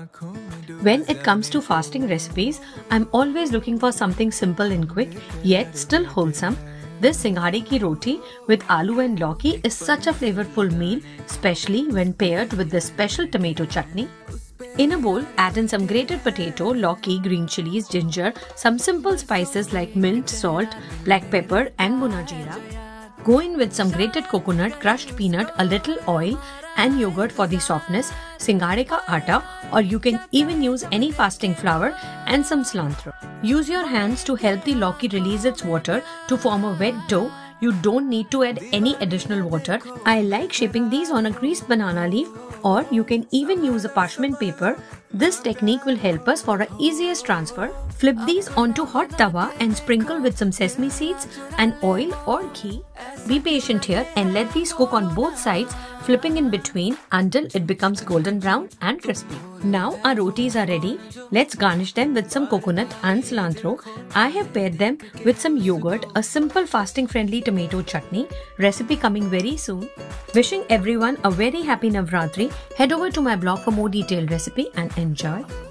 When it comes to fasting recipes, I'm always looking for something simple and quick, yet still wholesome. This Singhare Ki Roti with aloo and lauki is such a flavorful meal, especially when paired with this special tomato chutney. In a bowl, add in some grated potato, lauki, green chilies, ginger, some simple spices like mint, salt, black pepper and bhuna jeera. Go in with some grated coconut, crushed peanut, a little oil and yogurt for the softness, singhare ka atta, or you can even use any fasting flour and some cilantro. Use your hands to help the lauki release its water to form a wet dough. You don't need to add any additional water. I like shaping these on a greased banana leaf, or you can even use a parchment paper. This technique will help us for an easiest transfer. Flip these onto hot tawa and sprinkle with some sesame seeds and oil or ghee. Be patient here and let these cook on both sides, flipping in between until it becomes golden brown and crispy. Now our rotis are ready. Let's garnish them with some coconut and cilantro. I have paired them with some yogurt, a simple fasting friendly tomato chutney. Recipe coming very soon. Wishing everyone a very happy Navratri. Head over to my blog for more detailed recipe and enjoy.